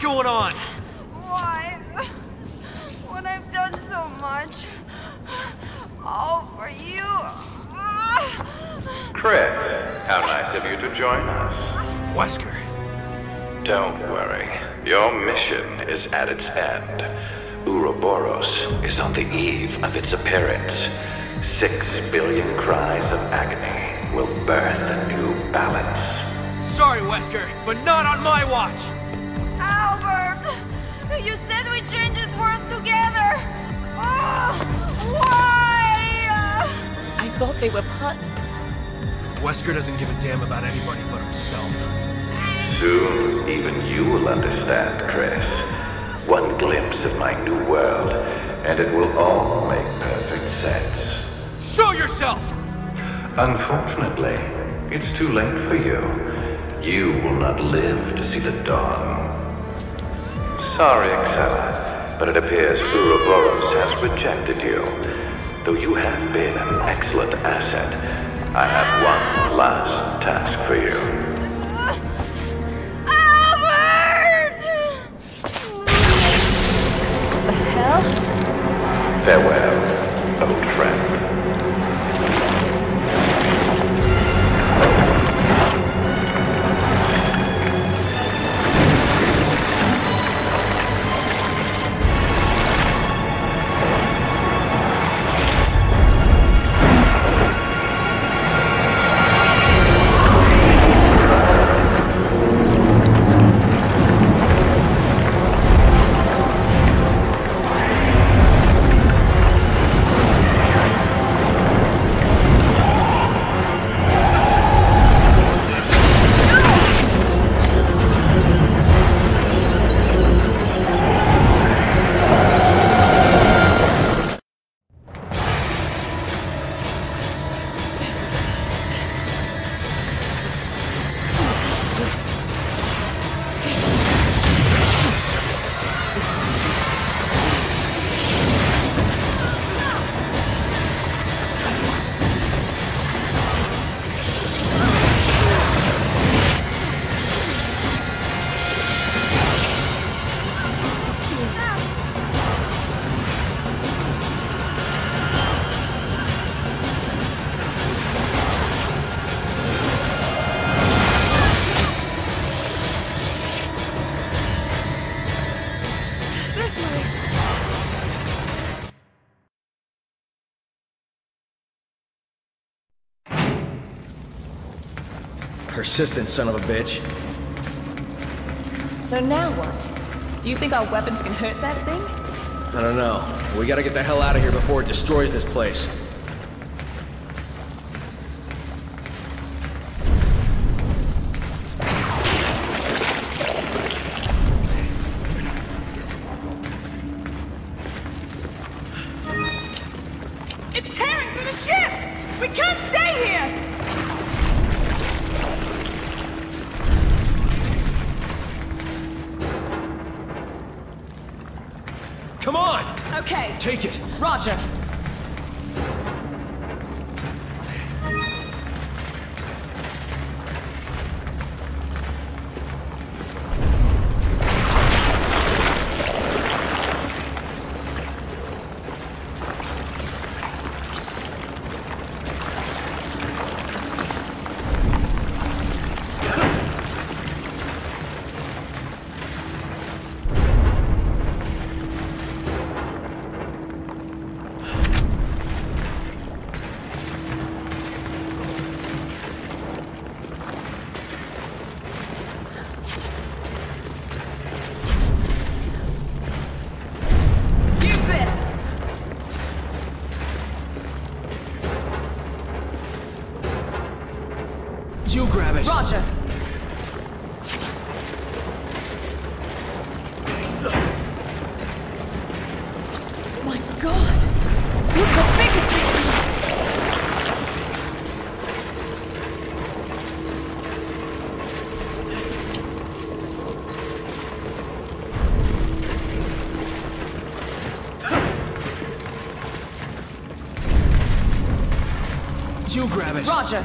going on? Why? When I've done so much. All for you. Chris, how nice of you to join us. Wesker. Don't worry. Your mission is at its end. Ouroboros is on the eve of its appearance. 6 billion cries of agony will burn a new balance. Sorry, Wesker, but not on my watch. Albert! You said we'd change this world together! Why? I thought they were partners. Wesker doesn't give a damn about anybody but himself. Soon, even you will understand, Chris. One glimpse of my new world, and it will all make perfect sense. Show yourself! Unfortunately, it's too late for you. You will not live to see the dawn. Sorry, Excella, but it appears Ouroboros has rejected you. Though you have been an excellent asset, I have one last task for you. Albert! What the hell? Farewell, old friend. Persistent son of a bitch. So now what? Do you think our weapons can hurt that thing? I don't know. We gotta get the hell out of here before it destroys this place. It's tearing through the ship! We can't stay here! Come on! Okay. Take it! Roger. You grab it. Roger. My God! Look how big it is! You grab it. Roger.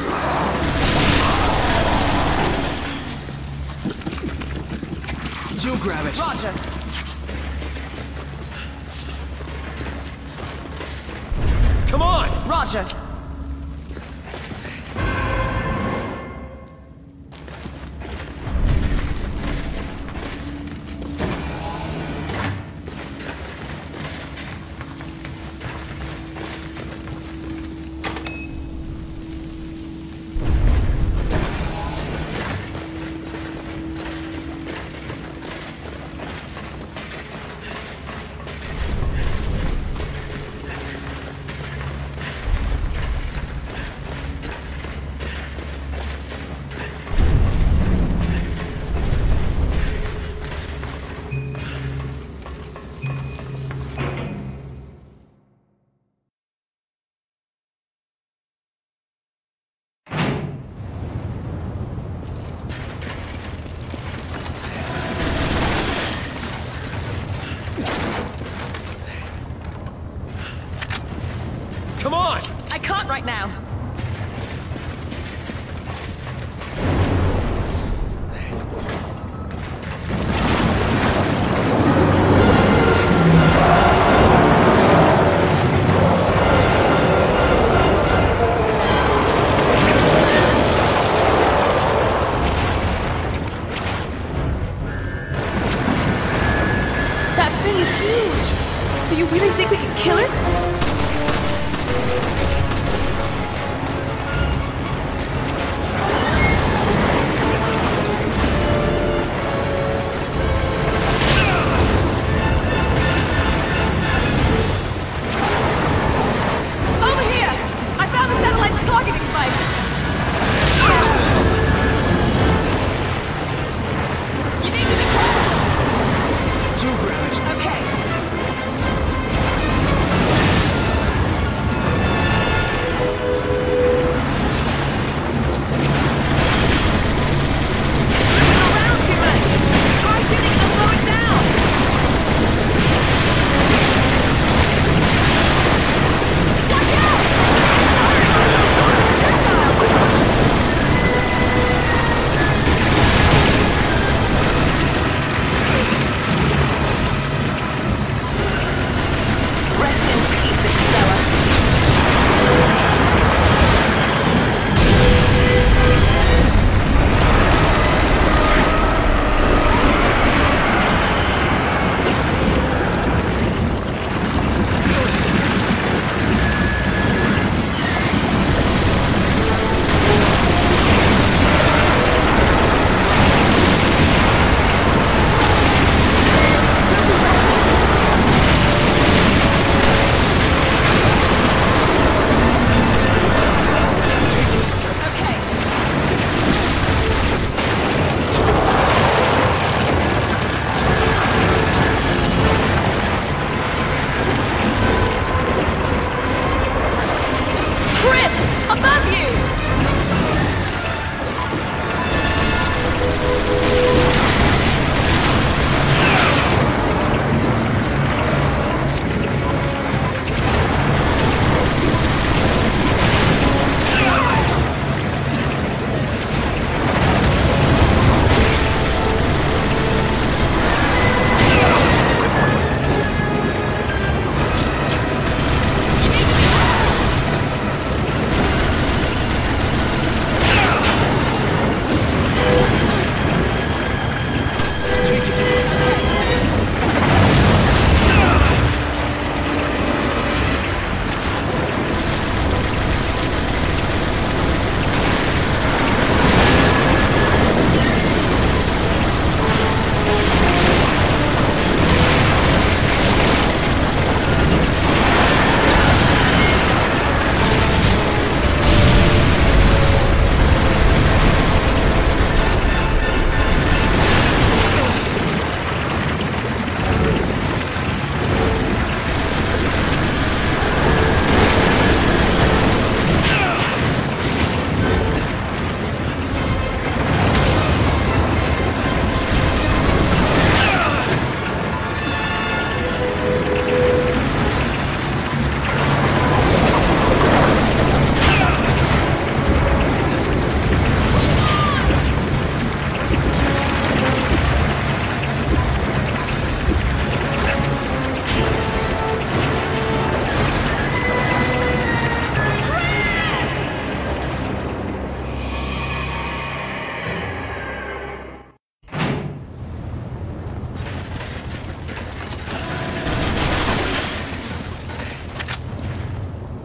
You grab it. Roger. Come on! Roger. Come on! I can't right now. That thing is huge. Do you really think we can kill it?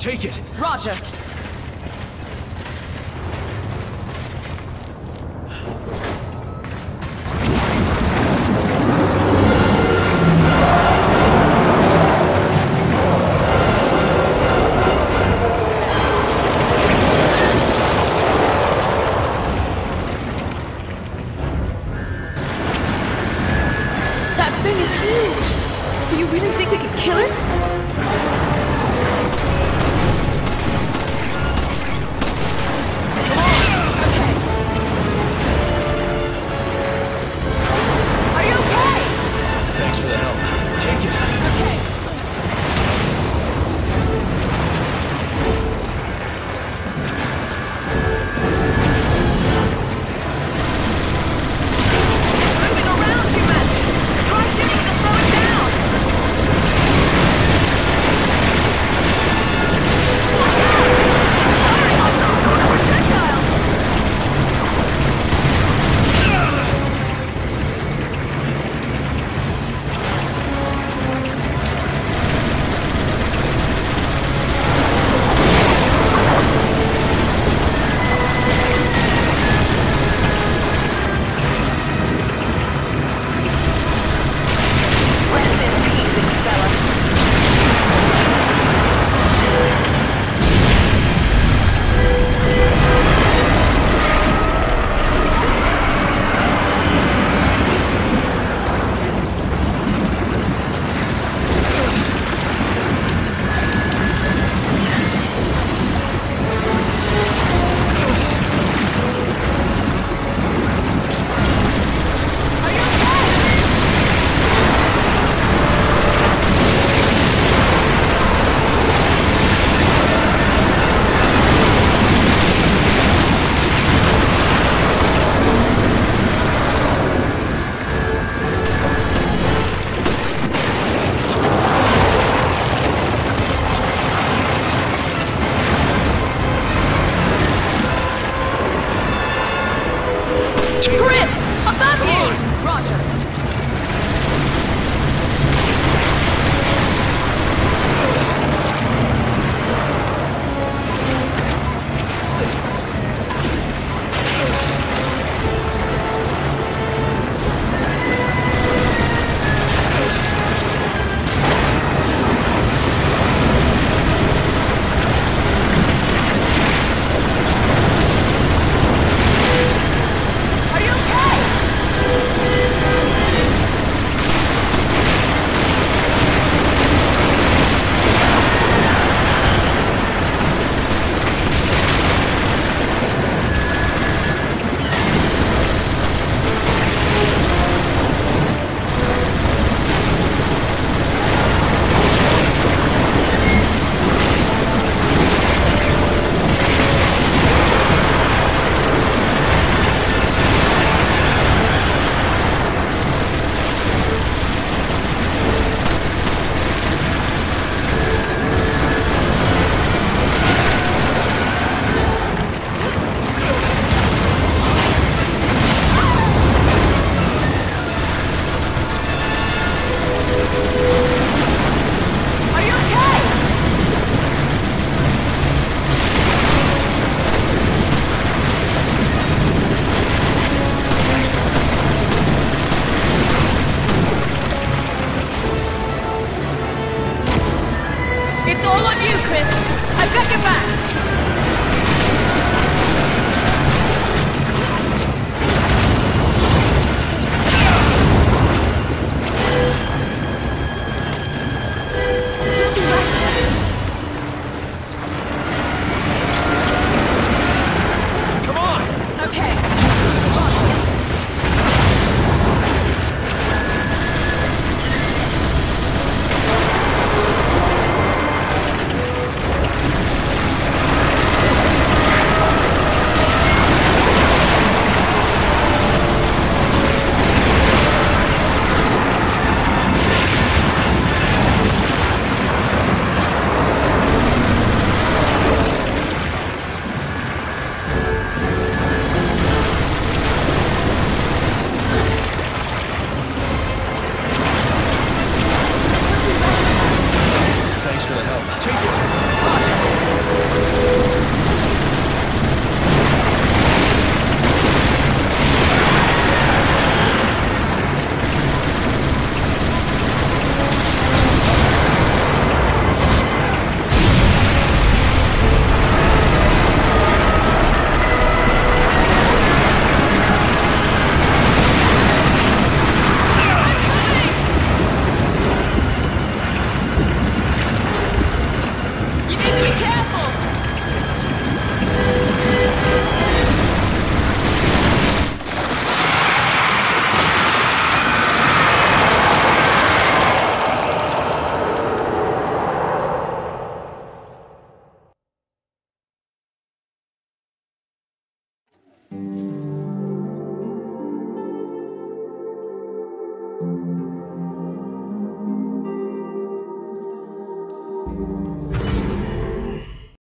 take it. Roger.